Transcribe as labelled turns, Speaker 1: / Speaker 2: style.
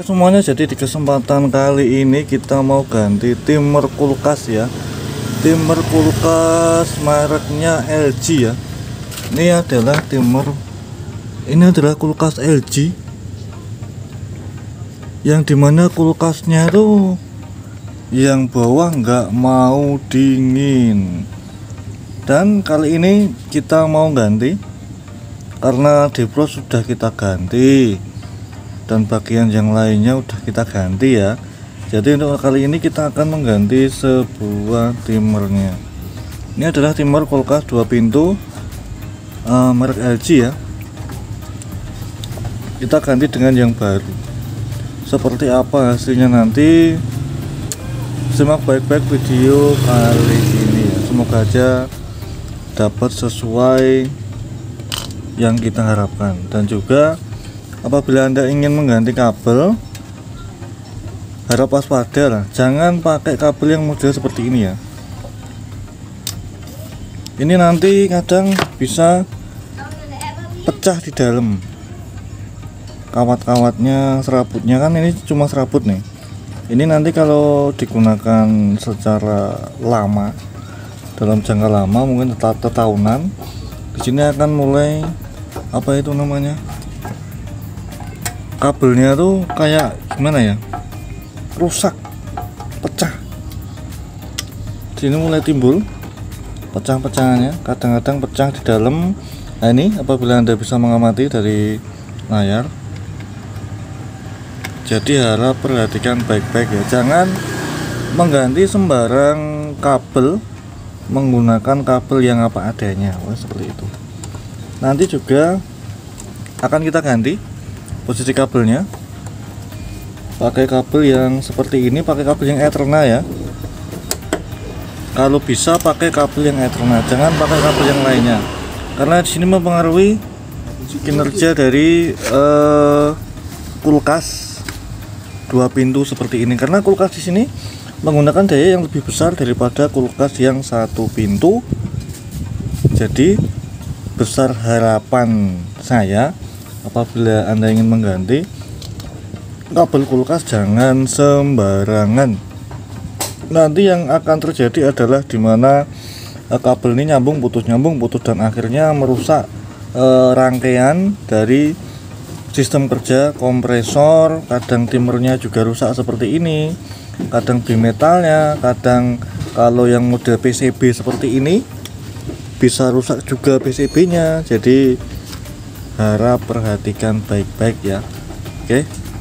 Speaker 1: semuanya, jadi di kesempatan kali ini kita mau ganti timer kulkas ya. Timer kulkas mereknya LG ya. Ini adalah kulkas LG yang dimana kulkasnya tuh yang bawah nggak mau dingin. Dan kali ini kita mau ganti karena defrost sudah kita ganti dan bagian yang lainnya udah kita ganti ya. Jadi untuk kali ini kita akan mengganti sebuah timernya. Ini adalah timer kulkas 2 pintu merek LG ya. Kita ganti dengan yang baru. Seperti apa hasilnya nanti, simak baik-baik video kali ini ya. Semoga aja dapat sesuai yang kita harapkan. Dan juga apabila Anda ingin mengganti kabel, harap waspada lah, jangan pakai kabel yang model seperti ini ya. Ini nanti kadang bisa pecah di dalam. Kawat-kawatnya, serabutnya kan ini cuma serabut nih. Ini nanti kalau digunakan secara lama, dalam jangka lama, mungkin tahunan, di sini akan mulai apa itu namanya, kabelnya tuh kayak gimana ya, rusak, pecah. Sini mulai timbul pecah-pecahannya, kadang-kadang pecah di dalam. Nah ini apabila Anda bisa mengamati dari layar. Jadi harap perhatikan baik-baik ya, jangan mengganti sembarang kabel menggunakan kabel yang apa adanya. Wah, seperti itu. Nanti juga akan kita ganti posisi kabelnya, pakai kabel yang seperti ini, pakai kabel yang Ethernet ya. Kalau bisa pakai kabel yang Ethernet, jangan pakai kabel yang lainnya, karena di sini mempengaruhi kinerja dari kulkas 2 pintu seperti ini. Karena kulkas di sini menggunakan daya yang lebih besar daripada kulkas yang 1 pintu. Jadi besar harapan saya apabila Anda ingin mengganti kabel kulkas, jangan sembarangan. Nanti yang akan terjadi adalah dimana kabel ini nyambung putus dan akhirnya merusak rangkaian dari sistem kerja kompresor. Kadang timernya juga rusak seperti ini, kadang bimetalnya, kadang kalau yang model PCB seperti ini bisa rusak juga PCB nya. Jadi harap perhatikan baik-baik ya. Oke.